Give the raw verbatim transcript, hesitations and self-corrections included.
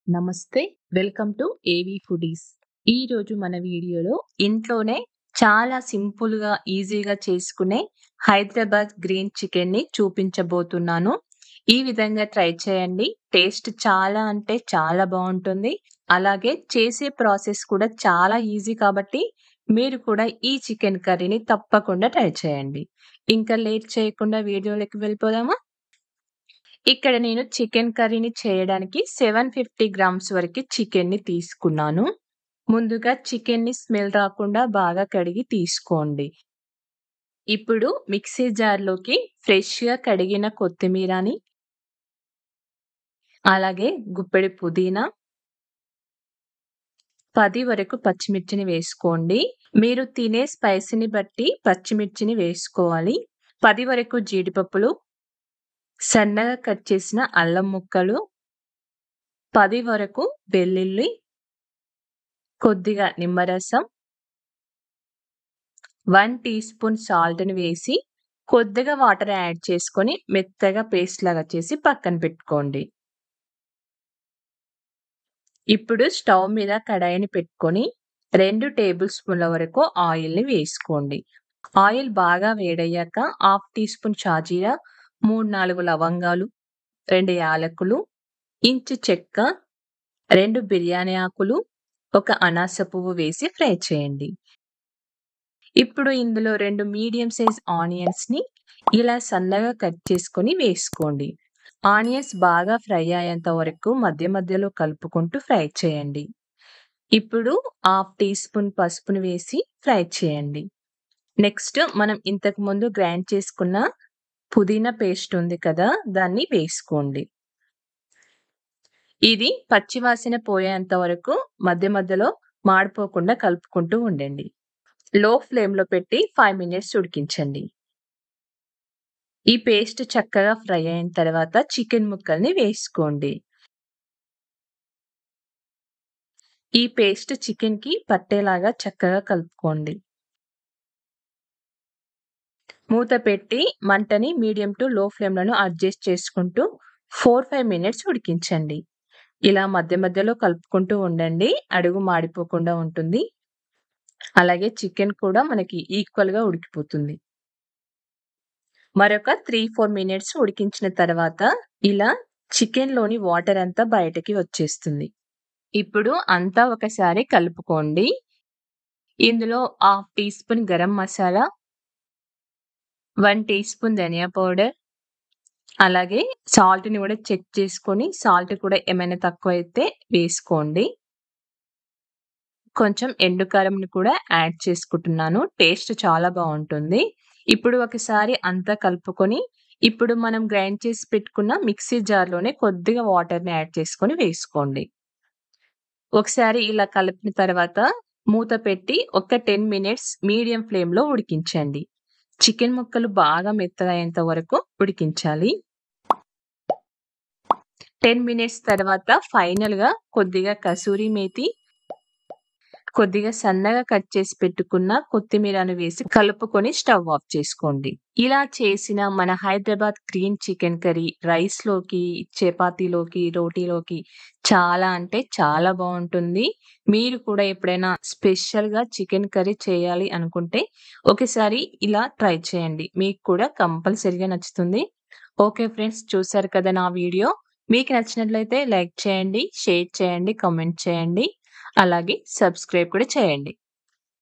నమస్తే. Welcome to AV foodies. ఈరోజు మన వీడియోలో ఇంట్లోనే చాలా సింపుల్‌గా, ఈజీగా చేసుకునే హైదరాబాద్ గ్రీన్ చికెన్‌ని చూపించబోతున్నాను. ఈ విధంగా ట్రై చేయండి. టేస్ట్ చాలా అంటే చాలా బావుంటుంది. అలాగే చేసే ప్రాసెస్ కూడా చాలా ఈజీ కాబట్టి మీరు కూడా ఈ చికెన్ కర్రీని తప్పకుండా ట్రై చేయండి. ఇంకా లేట్ చేయకుండా వీడియోలోకి వెళ్ళిపోదామా? ఇక్కడ నేను చికెన్ కర్రీని చేయడానికి ఏడు వందల యాభై గ్రామ్స్ వరకి చికెన్‌ని తీసుకున్నాను. ముందుగా చికెన్‌ని స్మెల్ రాకుండా బాగా కడిగి తీసుకోండి. ఇప్పుడు మిక్సీ జార్‌లోకి ఫ్రెష్‌గా కడిగిన కొత్తిమీరని అలాగే గుప్పెడు పుదీనా పది వరకు పచ్చిమిర్చిని వేసుకోండి. మీరు తినే స్పైసీని బట్టి పచ్చిమిర్చిని వేసుకోవాలి. పది వరకు జీడిపప్పులు, సన్నగా కట్ చేసిన అల్లం ముక్కలు, పది వరకు వెల్లుల్లి, కొద్దిగా నిమ్మరసం, ఒక టీ స్పూన్ సాల్ట్‌ని వేసి కొద్దిగా వాటర్ యాడ్ చేసుకొని మెత్తగా పేస్ట్ లాగా చేసి పక్కన పెట్టుకోండి. ఇప్పుడు స్టవ్ మీద కడాయిని పెట్టుకొని రెండు టేబుల్ స్పూన్ల వరకు ఆయిల్‌ని వేసుకోండి. ఆయిల్ బాగా వేడయ్యాక హాఫ్ టీ స్పూన్ షాజీరా, మూడు, నాలుగు లవంగాలు, రెండు యాలకులు, ఇంచు చెక్క, రెండు బిర్యానీ ఆకులు, ఒక అనాస పువ్వు వేసి ఫ్రై చేయండి. ఇప్పుడు ఇందులో రెండు మీడియం సైజ్ ఆనియన్స్‌ని ఇలా సన్నగా కట్ చేసుకొని వేసుకోండి. ఆనియన్స్ బాగా ఫ్రై అయ్యేంత వరకు మధ్య మధ్యలో కలుపుకుంటూ ఫ్రై చేయండి. ఇప్పుడు హాఫ్ టీ స్పూన్ పసుపుని వేసి ఫ్రై చేయండి. నెక్స్ట్ మనం ఇంతకు ముందు గ్రైండ్ చేసుకున్న పుదీనా పేస్ట్ ఉంది కదా, దాన్ని వేసుకోండి. ఇది పచ్చివాసన పోయేంత వరకు మధ్య మధ్యలో మాడిపోకుండా కలుపుకుంటూ ఉండండి. లో ఫ్లేమ్‌లో పెట్టి ఐదు మినిట్స్ ఉడికించండి. ఈ పేస్ట్ చక్కగా ఫ్రై అయిన తర్వాత చికెన్ ముక్కల్ని వేసుకోండి. ఈ పేస్ట్ చికెన్‌కి పట్టేలాగా చక్కగా కలుపుకోండి. మూత పెట్టి మంటని మీడియం టు లో ఫ్లేమ్‌లను అడ్జస్ట్ చేసుకుంటూ నాలుగు, ఐదు మినిట్స్ ఉడికించండి. ఇలా మధ్య మధ్యలో కలుపుకుంటూ ఉండండి. అడుగు మాడిపోకుండా ఉంటుంది. అలాగే చికెన్ కూడా మనకి ఈక్వల్‌గా ఉడికిపోతుంది. మరొక మూడు, నాలుగు మినిట్స్ ఉడికించిన తర్వాత ఇలా చికెన్‌లోని వాటర్ అంతా బయటకి వచ్చేస్తుంది. ఇప్పుడు అంతా ఒకసారి కలుపుకోండి. ఇందులో half teaspoon garam masala, ఒక టీ స్పూన్ ధనియా పౌడర్, అలాగే సాల్ట్‌ని కూడా చెక్ చేసుకొని సాల్ట్ కూడా ఏమైనా తక్కువైతే వేసుకోండి. కొంచెం ఎండు కారంని కూడా యాడ్ చేసుకుంటున్నాను. టేస్ట్ చాలా బావుంటుంది. ఇప్పుడు ఒకసారి అంతా కలుపుకొని ఇప్పుడు మనం గ్రైండ్ చేసి పెట్టుకున్న మిక్సీ జార్‌లోనే కొద్దిగా వాటర్‌ని యాడ్ చేసుకొని వేసుకోండి. ఒకసారి ఇలా కలిపిన తర్వాత మూత పెట్టి ఒక పది మినిట్స్ మీడియం ఫ్లేమ్‌లో ఉడికించండి. చికెన్ ముక్కలు బాగా మెత్తగా అయ్యేంత వరకు ఉడికించాలి. పది మినిట్స్ తర్వాత ఫైనల్‌గా కొద్దిగా కసూరి మేతి, కొద్దిగా సన్నగా కట్ చేసి పెట్టుకున్న కొత్తిమీరను వేసి కలుపుకొని స్టవ్ ఆఫ్ చేసుకోండి. ఇలా చేసిన మన హైదరాబాద్ గ్రీన్ చికెన్ కర్రీ రైస్‌లోకి, చపాతీలోకి, రోటీలోకి చాలా అంటే చాలా బావుంటుంది. మీరు కూడా ఎప్పుడైనా స్పెషల్‌గా చికెన్ కర్రీ చేయాలి అనుకుంటే ఒకసారి ఇలా ట్రై చేయండి. మీకు కూడా కంపల్సరీగా నచ్చుతుంది. ఓకే ఫ్రెండ్స్, చూసారు కదా నా వీడియో. మీకు నచ్చినట్లయితే లైక్ చేయండి, షేర్ చేయండి, కామెంట్ చేయండి. అలాగే సబ్స్క్రైబ్ కూడా చేయండి.